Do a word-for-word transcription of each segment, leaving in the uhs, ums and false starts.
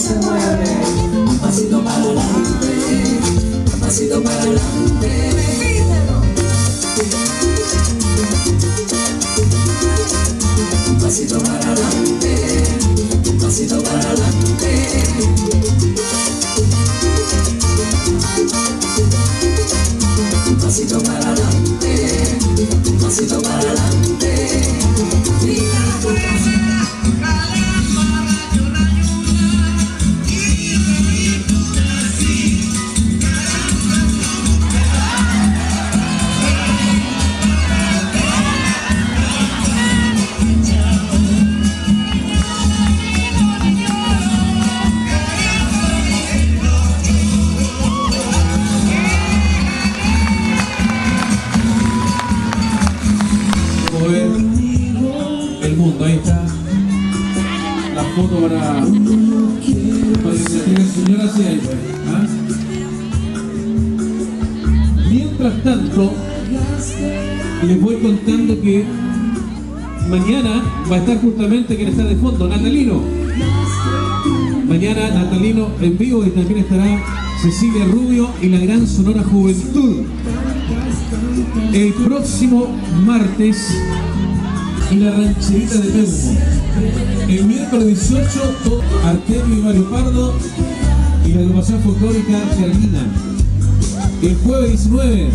se mueve, un pasito para adelante, un pasito para adelante. Un pasito para adelante, un pasito para adelante. Un pasito para adelante, un pasito para adelante. Ahí está la foto para, para que se tenga señora así ahí, pues. ¿Ah? Mientras tanto, les voy contando que mañana va a estar justamente quien está de fondo, Natalino. Mañana Natalino en vivo y también estará Cecilia Rubio y la Gran Sonora Juventud. El próximo martes y la rancherita de Peumo. El miércoles dieciocho, Artemio y Mario Pardo y la agrupación folclórica Carolina. El jueves diecinueve,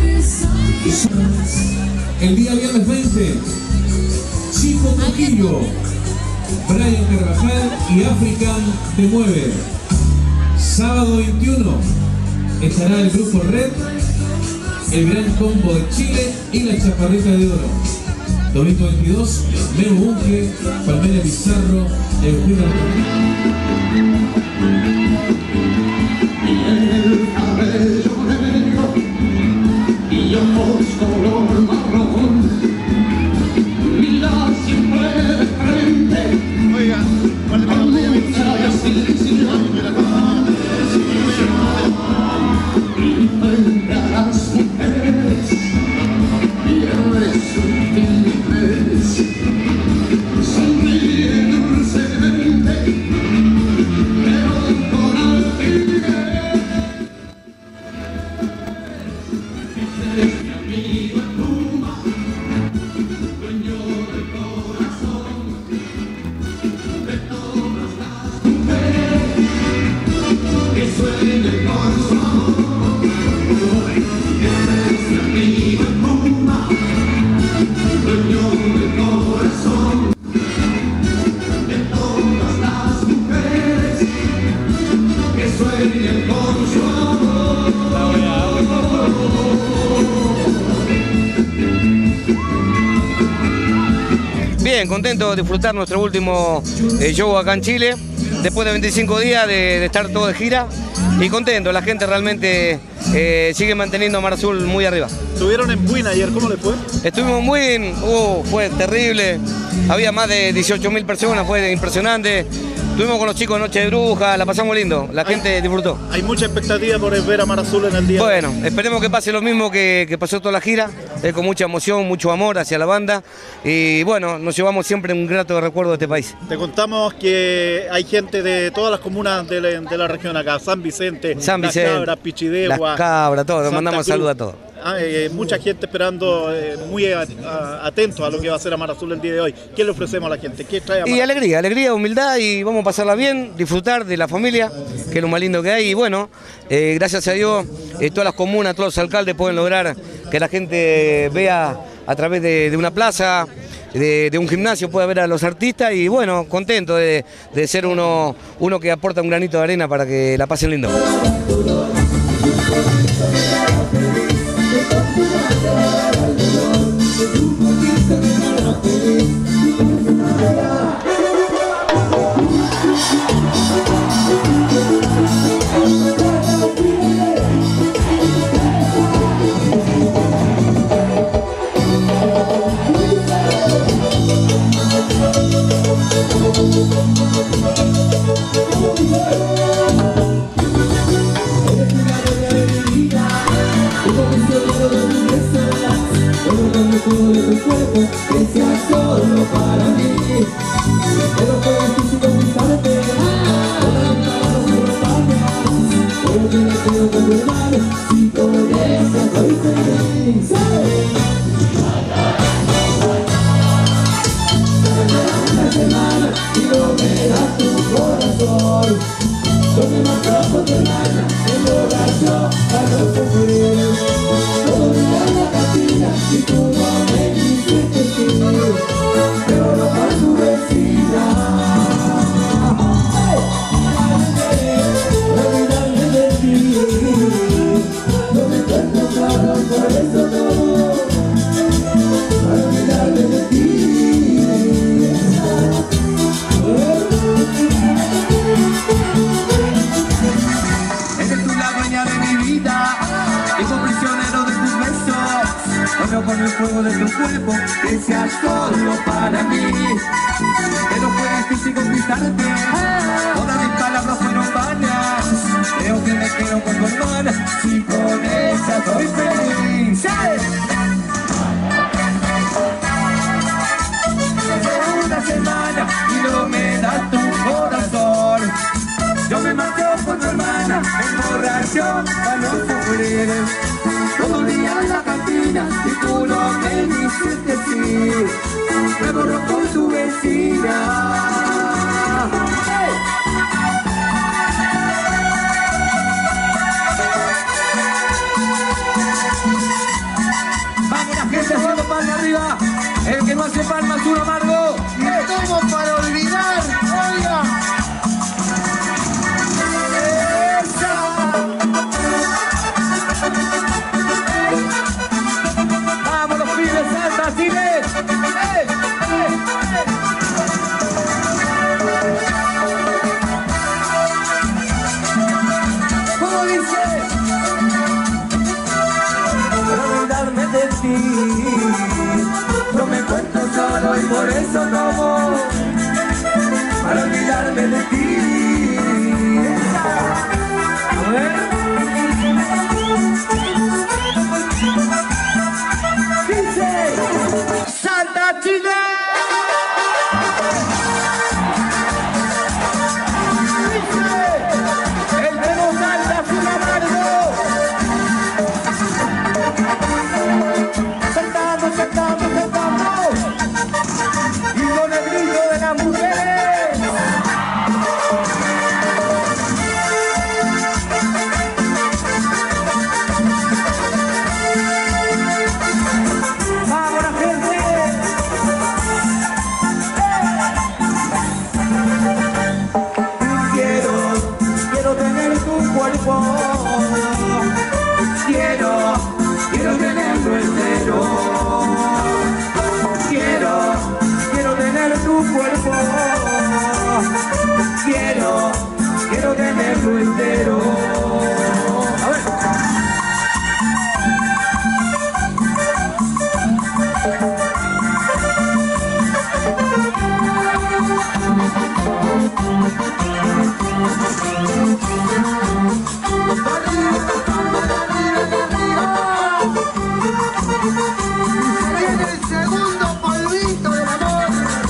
el día viernes veinte, Chico Trujillo, Brian Carvajal y African te mueve. Sábado veintiuno estará el grupo Red, el Gran Combo de Chile y la Chaparrita de Oro. Domingo veintidós, Memo Bunge, Palmera Pizarro, Eugenio Y el cabello negro y ojos color marrón, mira siempre de frente. Oiga, con la y frente a las mujeres pierde su timidez, sonríe dulcemente, pero con altivez. Ese es mi amigo el Puma, dueño del corazón de todas las mujeres que sueñan con su amor. Ese es mi amigo el Puma, dueño del corazón de todas las mujeres que sueñan con su amor. Bien, contento de disfrutar nuestro último eh, show acá en Chile, después de veinticinco días de, de estar todo de gira, y contento, la gente realmente eh, sigue manteniendo a Mar Azul muy arriba. Estuvieron en Buin ayer, ¿cómo les fue? Estuvimos en Buin, uh, fue terrible, había más de dieciocho mil personas, fue impresionante. Estuvimos con los chicos Noche de Bruja, la pasamos lindo, la gente disfrutó. Hay mucha expectativa por ver a Mar Azul en el día. Bueno, esperemos que pase lo mismo que, que pasó toda la gira, eh, con mucha emoción, mucho amor hacia la banda, y bueno, nos llevamos siempre un grato recuerdo de este país. Te contamos que hay gente de todas las comunas de la, de la región acá, San Vicente, San Vicente, Las Cabras, Pichidegua, Las Cabras, todo, Santa mandamos Cruz. saludos a todos. Ah, eh, mucha gente esperando, eh, muy a, a, atento a lo que va a hacer a Mar Azul el día de hoy. ¿Qué le ofrecemos a la gente? ¿Qué trae a Mar Y Azul? alegría, alegría, humildad, y vamos a pasarla bien, disfrutar de la familia, que es lo más lindo que hay. Y bueno, eh, gracias a Dios, eh, todas las comunas, todos los alcaldes pueden lograr que la gente vea a través de, de una plaza, de, de un gimnasio, pueda ver a los artistas, y bueno, contento de, de ser uno, uno que aporta un granito de arena para que la pasen lindo. Que sea solo para mí, pero fue difícil conquistarte. semana y no me das tu corazón. Yo me mato con tu hermana, emborracho para no sufrir. Todo el día en la cantina y tú no me dijiste sí. Pero no para tu vecina. Olvidarme de ti. No me encuentro claro, por eso no. Para olvidarme de ti. Con el fuego de tu cuerpo, que sea solo para mí. Que no fue difícil conquistarte, todas mis palabras fueron vanas. Creo que me quedo con tu hermana, si con ella estoy feliz. Llevo una semana y no me das tu corazón. Yo me marcho con tu hermana, emborracho para no sufrir. Todo el día en la cantina y tú no me dijiste sí. Me borro con tu vecina. ¡Hey! Vamos la gente haciendo palma arriba. El que no hace palma es un amargo. Y tomo para olvidar. Oiga. ¡Vamos los pibes, Santa, Chile! ¡Eh! ¡Eh! ¡Eh! ¿Cómo dice? Para olvidarme de ti, no me encuentro solo y por eso tomo. Para olvidarme de ti. A ver. ¡Santa Chile! ¡Dice! ¡El que no salta es un amargo! ¡Saltando, saltando, saltando! ¡Y con el grito de las mujeres! Quiero, quiero tenerlo entero. Quiero, quiero tener tu cuerpo. Quiero, quiero tenerlo entero. A ver. Viene el segundo polvito del amor.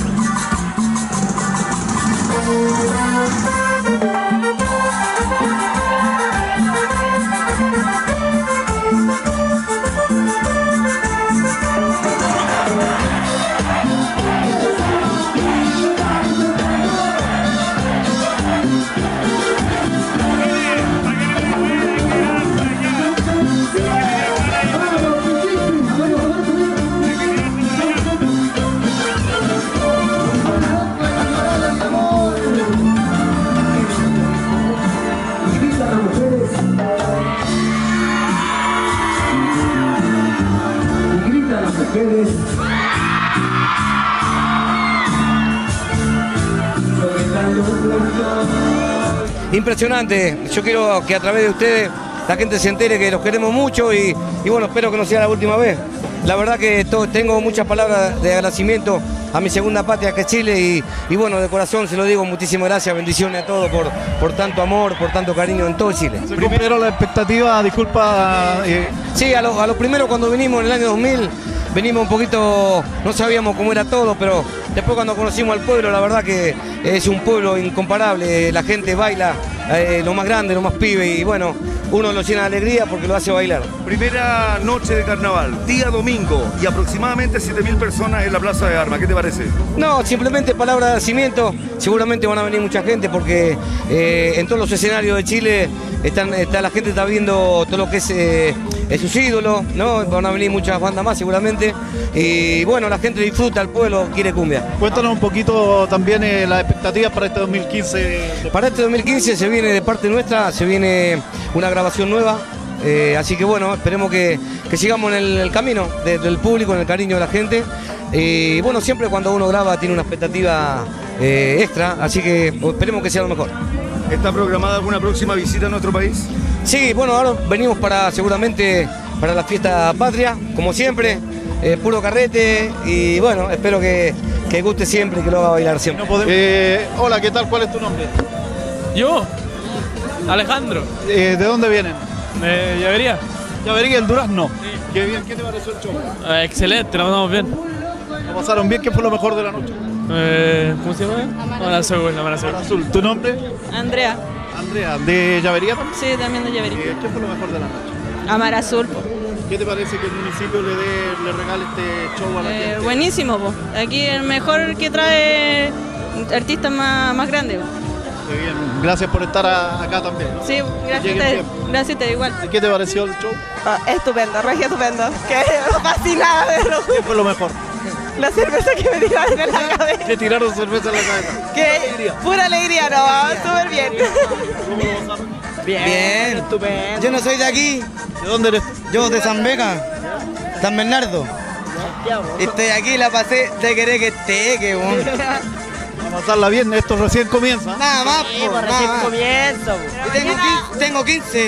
Impresionante, yo quiero que a través de ustedes la gente se entere que los queremos mucho y, y bueno, espero que no sea la última vez. La verdad que todo, tengo muchas palabras de agradecimiento a mi segunda patria que es Chile y, y bueno, de corazón se lo digo, muchísimas gracias, bendiciones a todos por, por tanto amor, por tanto cariño en todo Chile. ¿Se cumplieron las expectativas? Disculpa. Eh... Sí, a lo, a lo primero cuando vinimos en el año dos mil, venimos un poquito, no sabíamos cómo era todo, pero después cuando conocimos al pueblo, la verdad que es un pueblo incomparable, la gente baila, eh, lo más grande, lo más pibe y bueno, uno lo llena de alegría porque lo hace bailar. Primera noche de carnaval, día domingo, y aproximadamente siete mil personas en la Plaza de Armas. ¿Qué te parece? No, simplemente palabra de agradecimiento. Seguramente van a venir mucha gente porque eh, en todos los escenarios de Chile están, está, la gente está viendo todo lo que es, eh, es sus ídolos, ¿no? Van a venir muchas bandas más seguramente. Y bueno, la gente disfruta, el pueblo quiere cumbia. Cuéntanos un poquito también eh, las expectativas para este dos mil quince. Para este dos mil quince se viene de parte nuestra, se viene una grabación nueva. Eh, así que bueno, esperemos que, que sigamos en el, el camino de, del público, en el cariño de la gente. Y eh, bueno, siempre cuando uno graba tiene una expectativa eh, extra, así que esperemos que sea lo mejor. ¿Está programada alguna próxima visita a nuestro país? Sí, bueno, ahora venimos para seguramente para la fiesta patria, como siempre, eh, puro carrete y bueno, espero que, que guste siempre y que lo haga bailar siempre. No podemos... eh, hola, ¿qué tal? ¿Cuál es tu nombre? Yo, Alejandro, Eh, ¿De dónde vienen? de Llavería. Llavería, el Durazno. Sí. Qué bien, ¿qué te pareció el show? Eh, excelente, lo pasamos bien. ¿Lo pasaron bien? ¿Qué fue lo mejor de la noche? Eh, ¿Cómo se llama? Amara Azul, Amara Azul. Azul. ¿Tu nombre? Andrea, Andrea. ¿De Llavería también? sí, también de Llavería. Eh, ¿Qué fue lo mejor de la noche? Amar Azul, po. ¿Qué te parece que el municipio le dé, le regale este show a la Eh, gente? buenísimo, po. Aquí el mejor que trae artistas más, más grandes, po. Qué bien. Gracias por estar a- acá también, ¿no? Sí, gracias a Lleguen ustedes. bien. Gracias a ustedes, igual. ¿Y qué te pareció el show? estupendo, regio estupendo. Que fascinada de lo ¿Qué fue lo mejor? la cerveza que me tiraron en la cabeza. ¿Qué tiraron cerveza en la cabeza? Que pura alegría, no, súper bien. ¿Cómo lo pasaron? Bien, estupendo. yo no soy de aquí, ¿De dónde eres? yo de San Vega, San Bernardo. Estoy aquí, la pasé de querer que esté, que bueno. A pasarla bien, esto recién comienza. Nada más, po, nada más. comienzo. Y tengo quince, tengo quince.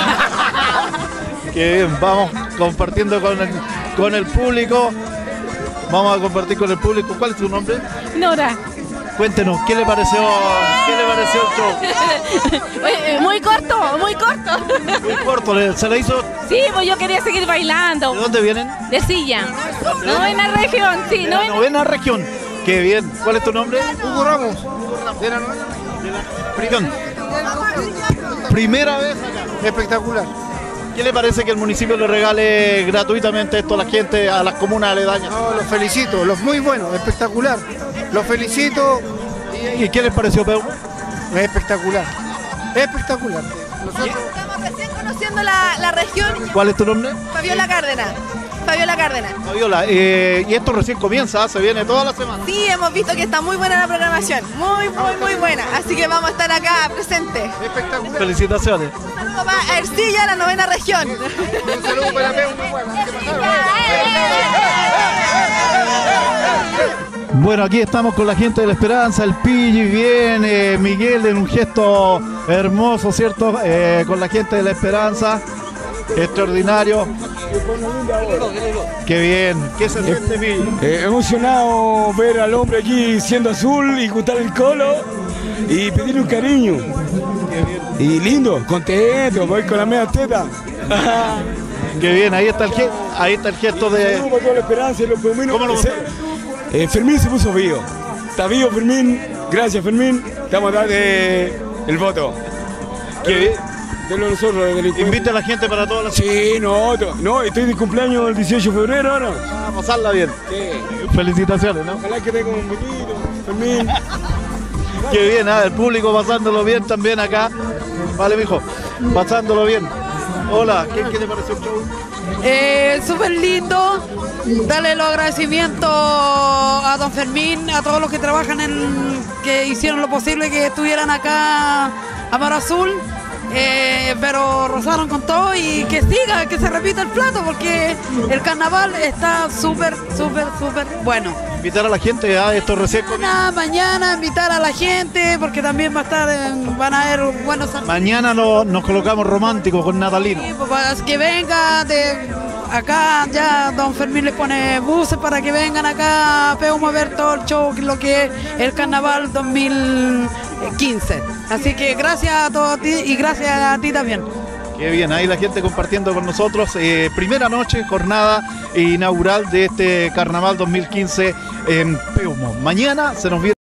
Qué bien, vamos compartiendo con el, con el público. Vamos a compartir con el público. ¿Cuál es tu nombre? Nora. Cuéntenos, ¿qué le pareció, qué le pareció el show? Muy corto, muy corto. Muy corto, ¿le- ¿se le hizo? Sí, pues yo quería seguir ¿De bailando. dónde vienen? De silla. Novena región, sí, De la novena. novena región. Qué bien. ¿Cuál es tu nombre? Hugo Ramos. De la novena región. Primera vez acá. Espectacular. ¿Qué le parece que el municipio le regale gratuitamente esto a la gente, a las comunas aledañas? No, los felicito, los muy buenos, espectacular. Los felicito, ¿Y qué les pareció, Peu? es espectacular. Espectacular. Nosotros Estamos recién conociendo la, la región. ¿Cuál es tu nombre? Fabiola Cárdenas. Fabiola Cárdenas. Fabiola, eh, y esto recién comienza, se viene toda la semana. Sí, hemos visto que está muy buena la programación. Muy, muy, muy buena. Así que vamos a estar acá presentes. espectacular. Felicitaciones. Saludos para Ercilla, la novena región. Un saludo para Peu, muy bueno. Bueno, aquí estamos con la gente de la Esperanza, el Pilli, bien, eh, Miguel en un gesto hermoso, ¿cierto? Eh, con la gente de la Esperanza, extraordinario. Qué bien, ¿qué se siente, Pilli? Eh, emocionado ver al hombre aquí siendo azul y juntar el colo y pedirle un cariño. Y lindo, contento, voy con la media teta. Qué bien, ahí está el, ge- ahí está el gesto de... Saludos para toda la esperanza y los peruanos. ¿Cómo lo Eh, Fermín se puso vivo. Está vivo Fermín. Gracias Fermín. Te vamos a dar eh, el voto. Qué bien. De los nosotros, de delincuentes. Invita a la gente para todas las... Sí, no, to- no, estoy de cumpleaños el dieciocho de febrero ahora. A pasarla bien. Sí. Felicitaciones, ¿no? Ojalá que tenga un bonito, Fermín. Qué bien, ah, el público pasándolo bien también acá. Vale, mijo, pasándolo bien. Hola, ¿qué, qué te pareció el show? Eh, súper lindo. Darle los agradecimientos a don Fermín, a todos los que trabajan en, que hicieron lo posible que estuvieran acá a Mar Azul. Eh, pero rozaron con todo y que siga, que se repita el plato porque el carnaval está súper, súper, súper bueno. Invitar a la gente a esto recién comienza. Mañana, mañana invitar a la gente porque también va a estar, en- van a haber buenos artistas. Mañana no- nos colocamos románticos con Natalino. Pues que venga de acá, ya don Fermín les pone buses para que vengan acá, podemos ver todo el show, lo que es el carnaval dos mil quince. Así que gracias a todos ti y gracias a ti también. Qué bien, ahí la gente compartiendo con nosotros. Eh, primera noche, jornada inaugural de este Carnaval dos mil quince en Peumo. Mañana se nos viene